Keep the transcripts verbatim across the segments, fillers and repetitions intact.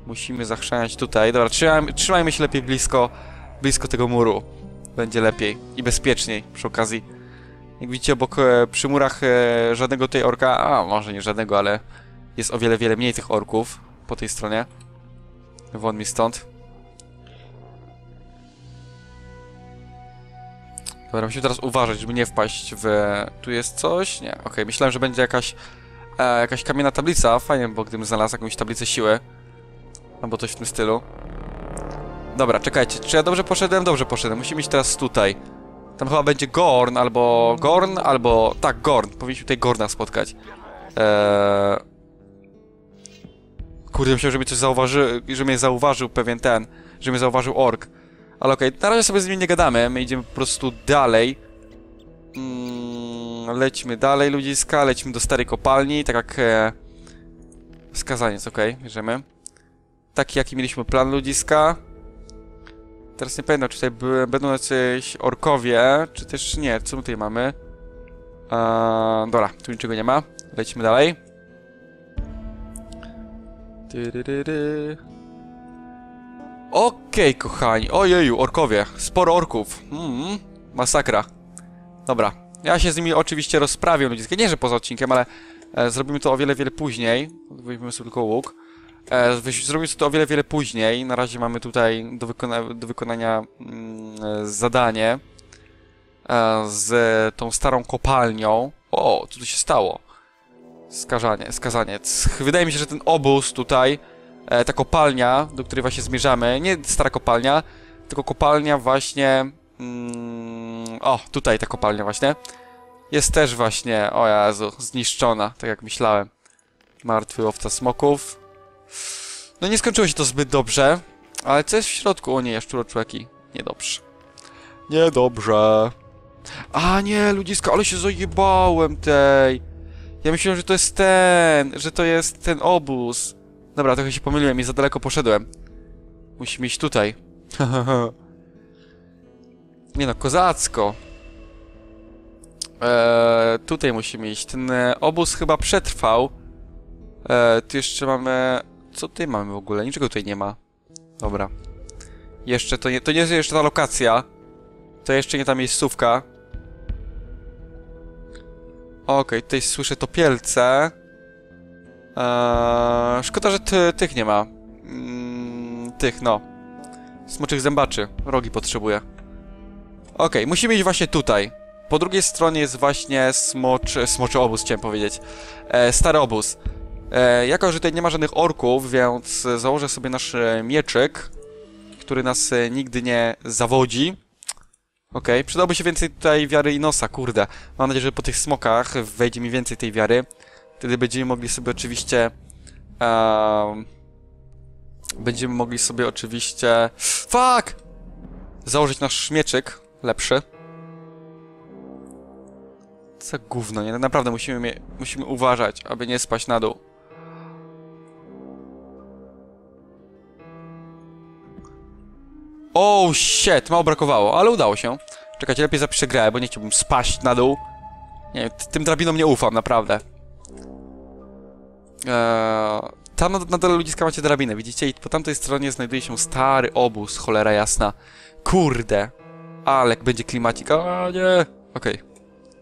Musimy zachrzaniać tutaj. Dobra, trzymajmy, trzymajmy się lepiej blisko, blisko tego muru. Będzie lepiej i bezpieczniej przy okazji. Jak widzicie, obok e, przy murach e, żadnego tutaj orka, a może nie żadnego, ale jest o wiele, wiele mniej tych orków po tej stronie. Won mi stąd. Dobra, musimy teraz uważać, żeby nie wpaść w... Tu jest coś? Nie, okej, okay. Myślałem, że będzie jakaś e, jakaś kamienna tablica. Fajnie, bo gdybym znalazł jakąś tablicę siły. Albo coś w tym stylu. Dobra, czekajcie, czy ja dobrze poszedłem? Dobrze poszedłem, musimy iść teraz tutaj. Tam chyba będzie Gorn, albo Gorn, albo... Tak, Gorn, powinniśmy tutaj Gorna spotkać. Eee... Kurde, myślałem, że mnie coś zauważył, że mnie zauważył pewien ten, że mnie zauważył ork. Ale okej, okay, na razie sobie z nim nie gadamy, my idziemy po prostu dalej. Mm, lećmy dalej, ludziska, lećmy do starej kopalni, tak jak... E... Skazaniec, okej, okay, bierzemy. Taki, jaki mieliśmy plan, ludziska. Teraz nie pamiętam, czy tutaj były, będą jacyś orkowie, czy też nie. Co my tutaj mamy? Eee, dobra, tu niczego nie ma. Lecimy dalej. Okej, okay, kochani. Ojeju, orkowie. Sporo orków. Mm, masakra. Dobra. Ja się z nimi oczywiście rozprawię, ludziska. Nie, że poza odcinkiem, ale e, zrobimy to o wiele, wiele później. Weźmiemy sobie tylko łuk. E, zrobimy to o wiele, wiele później. Na razie mamy tutaj do, wykona do wykonania mm, zadanie e, z tą starą kopalnią. O, co tu się stało? Skazanie, skazaniec. Wydaje mi się, że ten obóz tutaj, e, ta kopalnia, do której właśnie zmierzamy, nie stara kopalnia, tylko kopalnia właśnie... Mm, o, tutaj ta kopalnia właśnie. Jest też właśnie, o Jezu, zniszczona, tak jak myślałem. Martwy łowca smoków. No nie skończyło się to zbyt dobrze, ale co jest w środku? O nie, jaszczuroczłeki. Niedobrze. Niedobrze. A nie, ludziska, ale się zajebałem tej. Ja myślałem, że to jest ten, że to jest ten obóz. Dobra, trochę się pomyliłem i za daleko poszedłem. Musimy iść tutaj. Nie no, kozacko. Eee, tutaj musimy iść. Ten e, obóz chyba przetrwał. Eee, tu jeszcze mamy... Co tutaj mamy w ogóle? Niczego tutaj nie ma. Dobra. Jeszcze to nie, to nie jest jeszcze ta lokacja. To jeszcze nie ta miejscówka. Okej, okay, tutaj słyszę topielce. Eee, szkoda, że ty, tych nie ma. Mm, tych, no. Smoczych zębaczy. Rogi potrzebuję. Okej, okay, musimy iść właśnie tutaj. Po drugiej stronie jest właśnie smoczy... Smoczy obóz, chciałem powiedzieć. E, stary obóz. E, jako, że tutaj nie ma żadnych orków, więc założę sobie nasz mieczyk, który nas e, nigdy nie zawodzi. Okej, okay. Przydałby się więcej tutaj wiary i nosa, kurde. Mam nadzieję, że po tych smokach wejdzie mi więcej tej wiary. Wtedy będziemy mogli sobie oczywiście... Um, będziemy mogli sobie oczywiście... Fuck! Założyć nasz mieczyk lepszy. Co gówno, nie? Naprawdę musimy, musimy uważać, aby nie spaść na dół. Oh shit, mało brakowało, ale udało się. Czekajcie, lepiej zapiszę grę, bo nie chciałbym spaść na dół. Nie, tym drabinom nie ufam, naprawdę. Eee, tam na, na dole ludziska macie drabinę, widzicie? I po tamtej stronie znajduje się stary obóz, cholera jasna. Kurde. Ale jak będzie klimacik, a nie. Okej. Okay.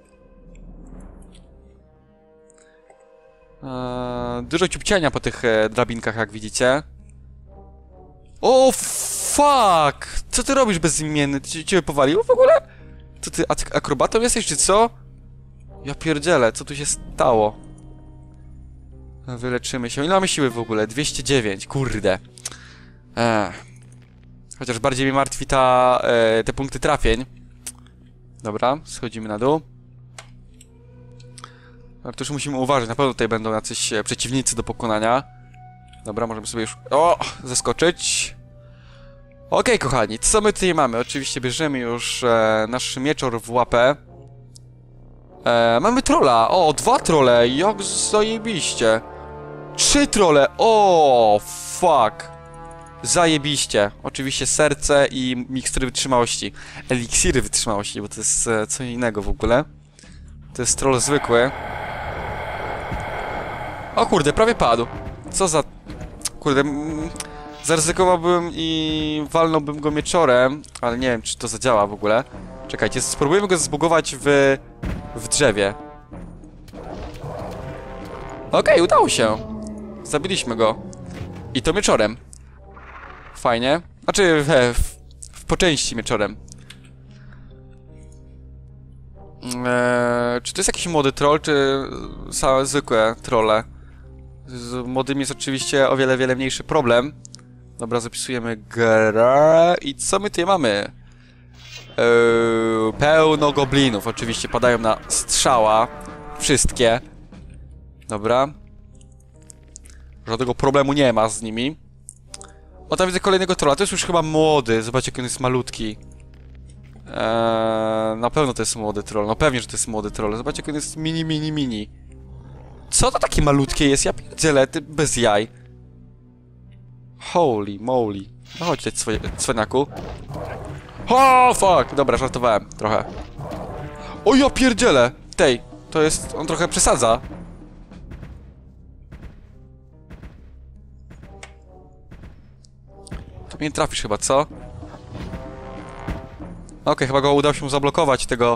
Eee, dużo ciupciania po tych e, drabinkach, jak widzicie. O, fuck! Co ty robisz bezimienny? Cię, cię powaliło w ogóle? Co ty, akrobatą jesteś, czy co? Ja pierdzielę, co tu się stało? Wyleczymy się. Ile mamy siły w ogóle? dwieście dziewięć, kurde. Eee. Chociaż bardziej mnie martwi ta, e, te punkty trafień. Dobra, schodzimy na dół. Ale to już musimy uważać, na pewno tutaj będą jacyś e, przeciwnicy do pokonania. Dobra, możemy sobie już... O! Zaskoczyć. Okej, okay, kochani, co my tutaj mamy? Oczywiście bierzemy już e, nasz mieczor w łapę. E, mamy trolla. O, dwa trolle. Jak zajebiście. Trzy trolle. O, fuck. Zajebiście. Oczywiście serce i mikstury wytrzymałości. Eliksiry wytrzymałości, bo to jest e, co innego w ogóle. To jest troll zwykły. O kurde, prawie padł. Co za... Kurde... Zaryzykowałbym i walnąłbym go mieczorem, ale nie wiem, czy to zadziała w ogóle. Czekajcie, spróbujemy go zbugować w... w drzewie. Okej, okay, udało się. Zabiliśmy go. I to mieczorem. Fajnie. Znaczy, w, w, w po części mieczorem. Eee, czy to jest jakiś młody troll, czy same zwykłe trolle? Z młodymi jest oczywiście o wiele, wiele mniejszy problem. Dobra, zapisujemy grę. I co my tutaj mamy? Eee, pełno goblinów. Oczywiście padają na strzała. Wszystkie. Dobra. Żadnego problemu nie ma z nimi. O, tam widzę kolejnego trolla. To jest już chyba młody. Zobaczcie, jak on jest malutki. Eee, na pewno to jest młody troll. No pewnie, że to jest młody troll. Zobaczcie, jak on jest mini, mini, mini. Co to takie malutkie jest? Ja pierdzielę, ty bez jaj. Holy moly. No chodź tutaj, cwe cwaniaku. O, fuck! Dobra, żartowałem trochę. O, ja pierdzielę! Tej, to jest... on trochę przesadza. Tu mnie nie trafisz chyba, co? Okej, okay, chyba go udało się zablokować, tego...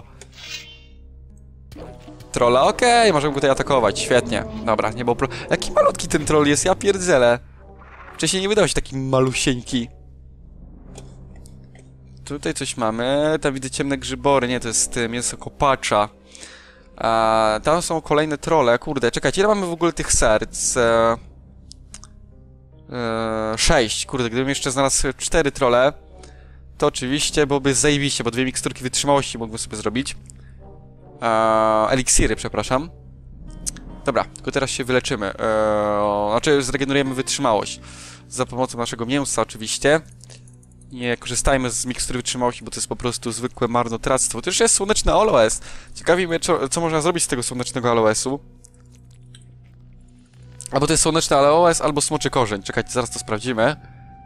trolla. Okej, okay, możemy go tutaj atakować, świetnie. Dobra, nie było pro... Jaki malutki ten troll jest, ja pierdzielę. Wcześniej nie wydał się taki malusieńki. Tutaj coś mamy. Tam widzę ciemne grzybory. Nie, to jest mięso kopacza. A, tam są kolejne trolle. Kurde, czekajcie, ile mamy w ogóle tych serc? E, e, sześć. Kurde, gdybym jeszcze znalazł cztery trolle, to oczywiście byłoby zajebiście, bo dwie miksturki wytrzymałości mógłbym sobie zrobić. E, eliksiry, przepraszam. Dobra, tylko teraz się wyleczymy. E, znaczy, zregenerujemy wytrzymałość. Za pomocą naszego mięsa, oczywiście. Nie korzystajmy z mikstury wytrzymałości, bo to jest po prostu zwykłe marnotrawstwo. To już jest słoneczny aloes. Ciekawi mnie, co można zrobić z tego słonecznego aloesu. Albo to jest słoneczny aloes, albo smoczy korzeń. Czekajcie, zaraz to sprawdzimy.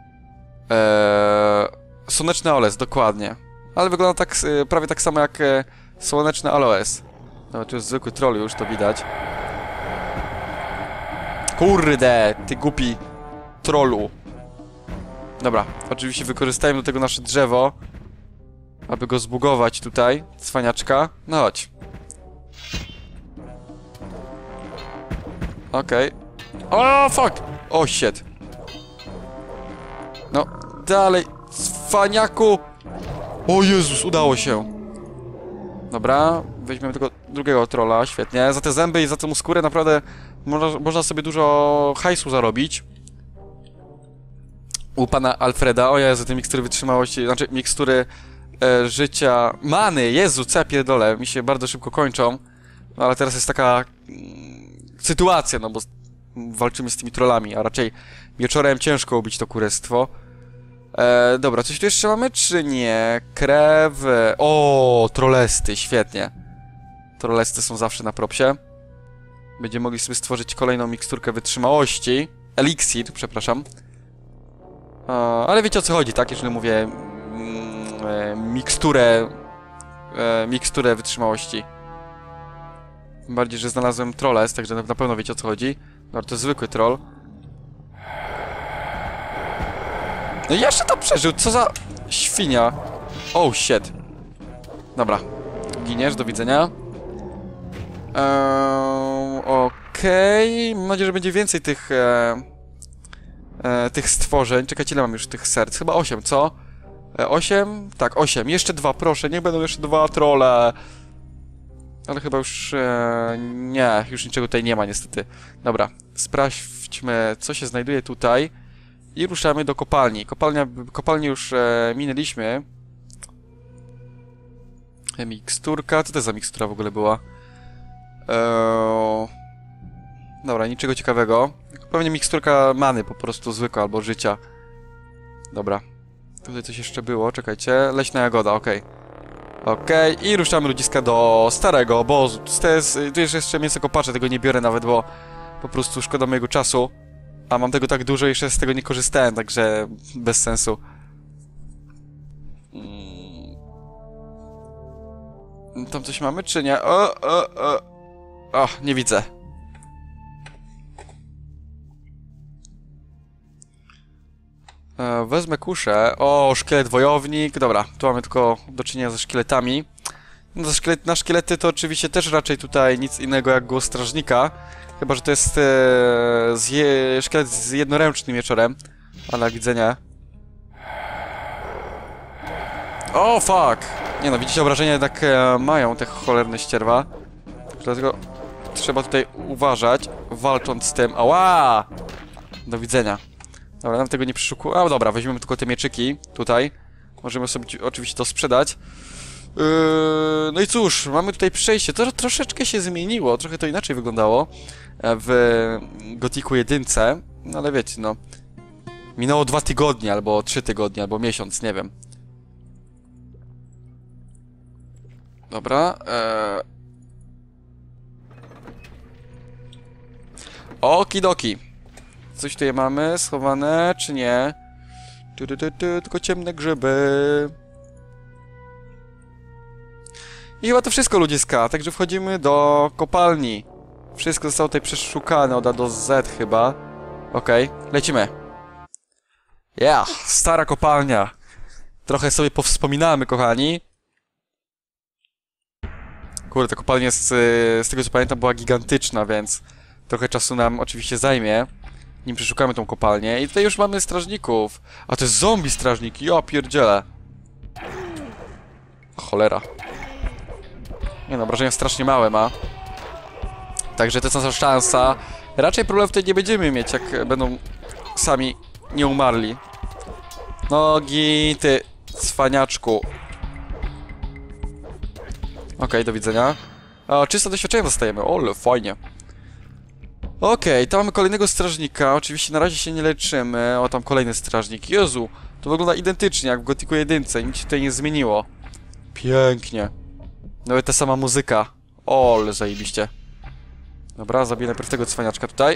Eee, słoneczny aloes, dokładnie. Ale wygląda tak, prawie tak samo jak e, słoneczny aloes. No, tu jest zwykły troll już, to widać. Kurde, ty głupi trollu. Dobra, oczywiście wykorzystajmy do tego nasze drzewo, aby go zbugować tutaj, cwaniaczka. No chodź. Okej. Okay. O, fuck! O, shit. No, dalej, cwaniaku! O Jezus, udało się. Dobra, weźmiemy tego drugiego trolla, świetnie. Za te zęby i za tą skórę naprawdę można, można sobie dużo hajsu zarobić. U pana Alfreda, o Jezu, te mikstury wytrzymałości, znaczy mikstury e, życia, many, Jezu, co ja pierdolę, mi się bardzo szybko kończą, no ale teraz jest taka mm, sytuacja, no bo walczymy z tymi trollami, a raczej wieczorem ciężko ubić to kurestwo. E, dobra, coś tu jeszcze mamy, czy nie? Krew, o, trollesty, świetnie. Trollesty są zawsze na propsie. Będziemy mogli sobie stworzyć kolejną miksturkę wytrzymałości, eliksir, przepraszam. Ale wiecie, o co chodzi, tak? Jeżeli mówię mm, e, miksturę e, miksturę wytrzymałości. Tym bardziej, że znalazłem trolles, także na pewno wiecie, o co chodzi. No, to jest zwykły troll. No i jeszcze to przeżył, co za świnia. Oh shit. Dobra, giniesz, do widzenia. eee, Okej, okay. Mam nadzieję, że będzie więcej tych e, E, tych stworzeń. Czekajcie, ile mam już tych serc? Chyba osiem, co? E, osiem? Tak, osiem. Jeszcze dwa, proszę. Niech będą jeszcze dwa trolle. Ale chyba już... E, nie, już niczego tutaj nie ma, niestety. Dobra, sprawdźmy, co się znajduje tutaj. I ruszamy do kopalni. Kopalnia, kopalnię już e, minęliśmy. E, miksturka. Co to za mikstura w ogóle była? E, dobra, niczego ciekawego. Pewnie miksturka many po prostu zwykła, albo życia. Dobra. Tutaj coś jeszcze było, czekajcie. Leśna jagoda, okej. Okay. Okej, okay. I ruszamy ludziska do starego obozu. To jest, tu jest jeszcze mięso kopacze, tego nie biorę nawet, bo po prostu szkoda mojego czasu. A mam tego tak dużo i jeszcze z tego nie korzystałem, także bez sensu. Hmm. Tam coś mamy, czy nie? O, o, o. O, nie widzę. E, wezmę kuszę. O, szkielet wojownik. Dobra, tu mamy tylko do czynienia ze szkieletami. No, szkielet, na szkielety to oczywiście też raczej tutaj nic innego jak głos strażnika. Chyba, że to jest e, z je, szkielet z jednoręcznym mieczorem. Ale jak widzenia. O, fuck! Nie no, widzicie, obrażenia jednak e, mają te cholerne ścierwa. Dlatego trzeba tutaj uważać, walcząc z tym. Ała! Do widzenia. Dobra, nam tego nie przeszukuję. A dobra, weźmiemy tylko te mieczyki tutaj. Możemy sobie oczywiście to sprzedać. Yy, no i cóż, mamy tutaj przejście. To troszeczkę się zmieniło, trochę to inaczej wyglądało w Gothicu jeden. No ale wiecie, no. Minęło dwa tygodnie, albo trzy tygodnie, albo miesiąc, nie wiem. Dobra. Ee... Okidoki. Coś tutaj mamy schowane, czy nie? Tu, tu, tu, tu, tylko ciemne grzyby. I chyba to wszystko, ludziska. Także wchodzimy do kopalni. Wszystko zostało tutaj przeszukane od A do Z chyba. Okej, okay, lecimy. Ja, yeah, stara kopalnia. Trochę sobie powspominamy, kochani. Kurde, ta kopalnia z, z tego co pamiętam była gigantyczna, więc trochę czasu nam oczywiście zajmie, nim przeszukamy tą kopalnię. I tutaj już mamy strażników. A to jest zombie strażnik, ja pierdzielę. Cholera. Nie no, obrażenia strasznie małe ma. Także to jest nasza szansa. Raczej problemów tutaj nie będziemy mieć, jak będą sami nie umarli. Nogi, ty cwaniaczku. Okej, okay, do widzenia. O, czyste doświadczenie dostajemy. Ole, fajnie. Okej, okay, tam mamy kolejnego strażnika. Oczywiście na razie się nie leczymy. O, tam kolejny strażnik. Jezu, to wygląda identycznie jak w Gothicu jeden. Nic się tutaj nie zmieniło. Pięknie. Nawet ta sama muzyka. Ole, zajebiście. Dobra, zabiję najpierw tego cwaniaczka tutaj.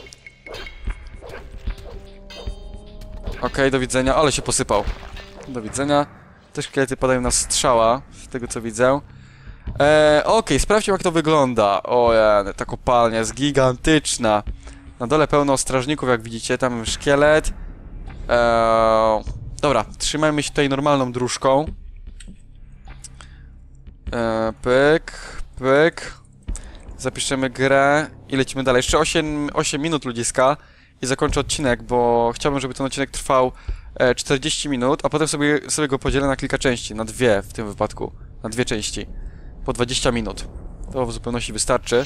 Okej, okay, do widzenia. Ale się posypał. Do widzenia. Te szkielety padają na strzała, z tego co widzę. Eee, Okej, okay, sprawdźmy jak to wygląda. O, ja, ta kopalnia jest gigantyczna. Na dole pełno strażników, jak widzicie. Tam szkielet. Eee, dobra, trzymajmy się tutaj normalną dróżką. Eee, pyk, pyk. Zapiszemy grę i lecimy dalej. Jeszcze osiem minut, ludziska. I zakończę odcinek, bo chciałbym, żeby ten odcinek trwał e, czterdzieści minut, a potem sobie, sobie go podzielę na kilka części. Na dwie w tym wypadku. Na dwie części. Po dwadzieścia minut. To w zupełności wystarczy.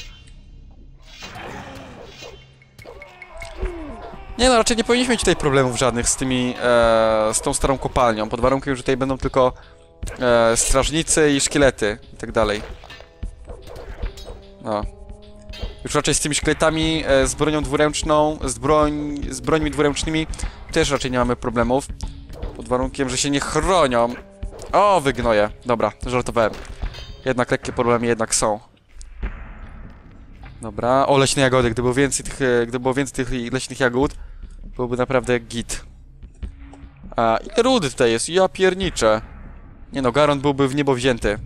Nie no, raczej nie powinniśmy mieć tutaj problemów żadnych z tymi, e, z tą starą kopalnią. Pod warunkiem, że tutaj będą tylko e, strażnicy i szkielety i tak dalej. No. Już raczej z tymi szkieletami, e, z bronią dwuręczną, z, broń, z brońmi dwuręcznymi też raczej nie mamy problemów. Pod warunkiem, że się nie chronią. O, wygnoję. Dobra, żartowałem. Jednak lekkie problemy jednak są. Dobra. O, leśne jagody. Gdyby było więcej tych, gdyby było więcej tych leśnych jagód, byłoby naprawdę git. A, ile rudy tutaj jest? Ja pierniczę. Nie no, Garon byłby w niebo wzięty.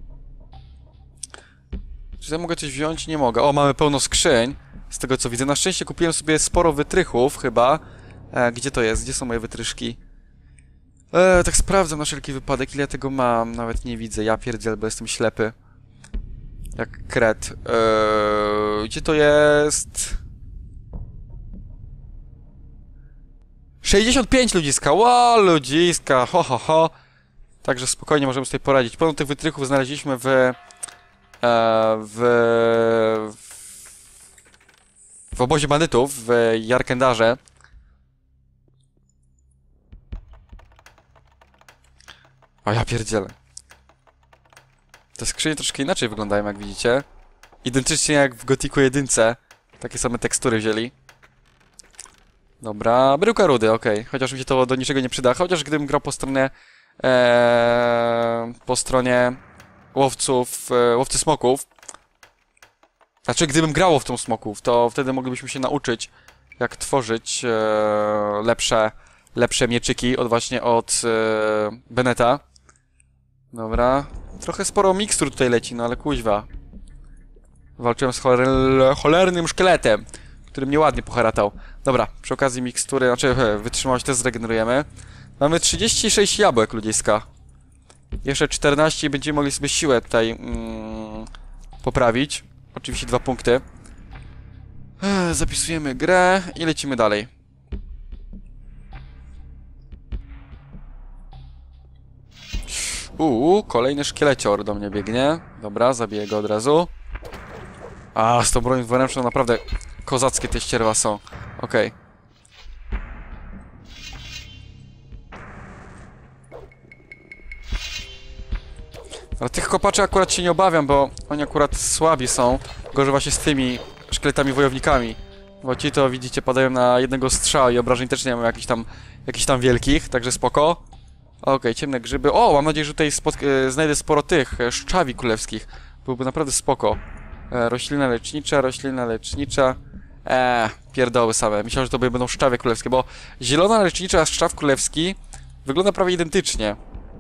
Czy ja mogę coś wziąć? Nie mogę. O, mamy pełno skrzyń. Z tego co widzę. Na szczęście kupiłem sobie sporo wytrychów chyba. E, gdzie to jest? Gdzie są moje wytryszki? E, tak sprawdzam na wszelki wypadek, ile ja tego mam. Nawet nie widzę. Ja pierdziel, bo jestem ślepy. Jak kret. E, gdzie to jest? sześćdziesiąt pięć ludziska. Wow, ludziska. Ho, ho, ho. Także spokojnie możemy sobie poradzić. Pełno tych wytrychów znaleźliśmy w... W, w obozie bandytów w Jarkendarze. O ja pierdzielę. Te skrzynie troszkę inaczej wyglądają, jak widzicie. Identycznie jak w Gothicu jeden. Takie same tekstury wzięli. Dobra, bryłka rudy, okej. Okay. Chociaż mi się to do niczego nie przyda. Chociaż gdybym grał po stronie... Ee, po stronie... łowców, e, łowcy smoków. Znaczy, gdybym grał łowcą smoków, to wtedy moglibyśmy się nauczyć, jak tworzyć e, lepsze, lepsze mieczyki od właśnie od e, Beneta. Dobra. Trochę sporo mikstur tutaj leci, no ale kuźwa. Walczyłem z choler cholernym szkieletem. który mnie ładnie poharatał. Dobra, przy okazji mikstury, znaczy he, wytrzymałość też zregenerujemy. Mamy trzydzieści sześć jabłek ludziska. Jeszcze czternaście i będziemy mogli sobie siłę tutaj mm, poprawić. Oczywiście dwa punkty. Ech, zapisujemy grę i lecimy dalej. Uuu, kolejny szkielecior do mnie biegnie. Dobra, zabiję go od razu. A, z tą bronią dwuręczną naprawdę kozackie te ścierwa są. Okej. Okay. Ale tych kopaczy akurat się nie obawiam, bo oni akurat słabi są. Gorzej właśnie z tymi szkieletami wojownikami. Bo ci to widzicie padają na jednego strzała i obrażeń też nie mają jakichś tam, jakichś tam wielkich, także spoko. Okej, okay, ciemne grzyby. O, mam nadzieję, że tutaj e, znajdę sporo tych e, szczawi królewskich. Byłby naprawdę spoko. E, roślina lecznicza, roślina lecznicza. Eee, pierdoły same. Myślałem, że to będą szczawie królewskie, bo zielona lecznicza, a szczaw królewski wygląda prawie identycznie.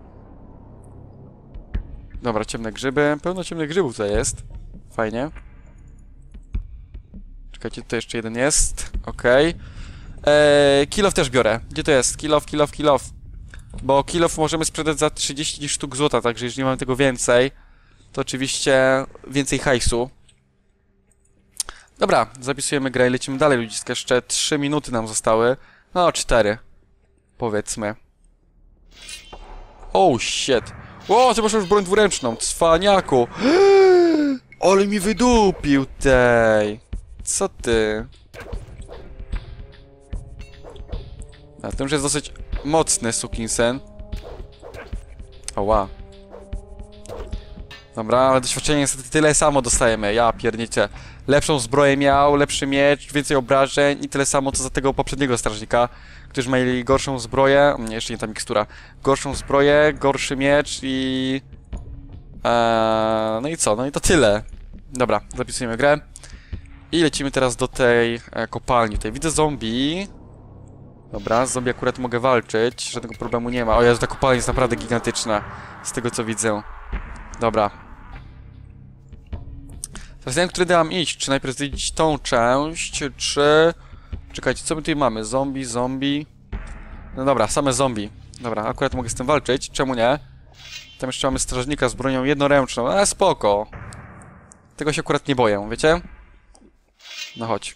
Dobra, ciemne grzyby. Pełno ciemnych grzybów tutaj jest. Fajnie. Czekajcie, tutaj jeszcze jeden jest. Okej. Okay. Eee, kilof też biorę. Gdzie to jest? Kilof, kilof, kilof. Bo kilof możemy sprzedać za trzydzieści sztuk złota, także jeżeli mamy tego więcej, to oczywiście więcej hajsu. Dobra, zapisujemy grę i lecimy dalej, ludziska. Jeszcze trzy minuty nam zostały. No, cztery. Powiedzmy. Oh, shit. O, ty masz już broń dwuręczną, cwaniaku. Ale mi wydupił tej. Co ty? A ten już jest dosyć mocny sukinsen. Oła. Dobra, ale doświadczenie niestety tyle samo dostajemy. Ja piernicie. Lepszą zbroję miał, lepszy miecz, więcej obrażeń i tyle samo co za tego poprzedniego strażnika, którzy mieli gorszą zbroję. Nie, jeszcze nie ta mikstura. Gorszą zbroję, gorszy miecz i... Eee, no i co? No i to tyle. Dobra, zapisujemy grę. I lecimy teraz do tej e, kopalni. Tutaj widzę zombie. Dobra, z zombie akurat mogę walczyć, żadnego problemu nie ma. O Jezu, ta kopalnia jest naprawdę gigantyczna, z tego co widzę. Dobra. Teraz nie wiem, który mam iść. Czy najpierw zwiedzić tą część, czy... Czekajcie, co my tutaj mamy? Zombie, zombie... No dobra, same zombie. Dobra, akurat mogę z tym walczyć, czemu nie? Tam jeszcze mamy strażnika z bronią jednoręczną, ale spoko. Tego się akurat nie boję, wiecie? No chodź.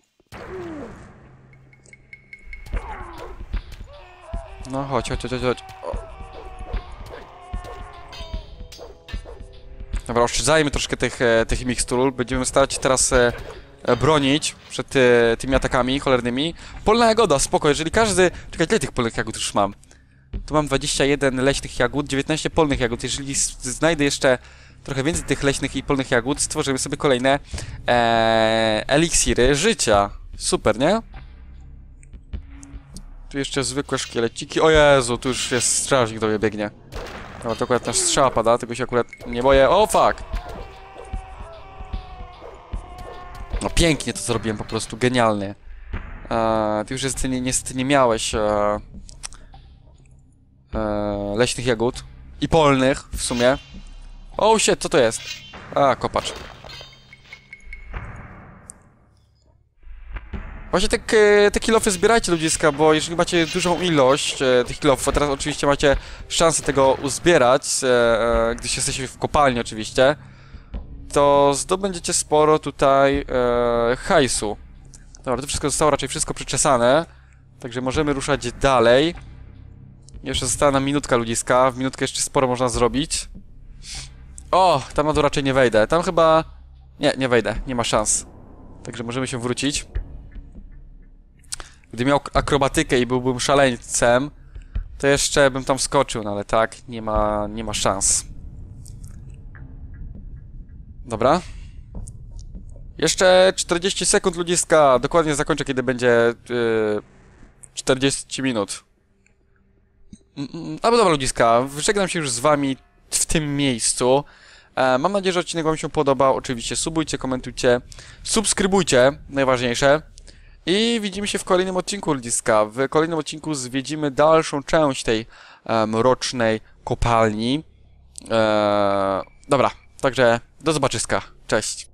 No chodź, chodź, chodź, chodź. Dobra, oszczędzajmy troszkę tych, e, tych mikstur. Będziemy starać się teraz e, e, bronić przed e, tymi atakami cholernymi. Polna jagoda, spoko, jeżeli każdy... Czekaj, ile tych polnych jagód już mam? Tu mam dwadzieścia jeden leśnych jagód, dziewiętnaście polnych jagód. Jeżeli znajdę jeszcze trochę więcej tych leśnych i polnych jagód, stworzymy sobie kolejne e, eliksiry życia. Super, nie? Tu jeszcze zwykłe szkieleciki. O Jezu, tu już jest strażnik do mnie biegnie. No to akurat nasz strzała pada, tego się akurat nie boję. O fuck! No pięknie to zrobiłem, po prostu genialnie. Eee, ty już niestety nie, niestety nie miałeś eee, eee, leśnych jagód. I polnych w sumie. O shit, co to jest? A, kopacz. Właśnie te, te kilofy zbierajcie, ludziska, bo jeżeli macie dużą ilość e, tych kilofów, a teraz oczywiście macie szansę tego uzbierać, e, gdyż jesteście w kopalni oczywiście, to zdobędziecie sporo tutaj e, hajsu. Dobra, to wszystko zostało raczej wszystko przyczesane, także możemy ruszać dalej. Jeszcze została nam minutka, ludziska, w minutkę jeszcze sporo można zrobić. O, tam na dół raczej nie wejdę, tam chyba... Nie, nie wejdę, nie ma szans. Także możemy się wrócić. Gdy miał akrobatykę i byłbym szaleńcem, to jeszcze bym tam wskoczył, no ale tak, nie ma, nie ma szans. Dobra. Jeszcze czterdzieści sekund, ludziska. Dokładnie zakończę, kiedy będzie yy, czterdzieści minut. Albo dobra, ludziska, żegnam się już z wami w tym miejscu. E, mam nadzieję, że odcinek wam się podobał. Oczywiście subujcie, komentujcie, subskrybujcie, najważniejsze. I widzimy się w kolejnym odcinku, ludziska. W kolejnym odcinku zwiedzimy dalszą część tej e, mrocznej kopalni. E, dobra, także do zobaczyska. Cześć.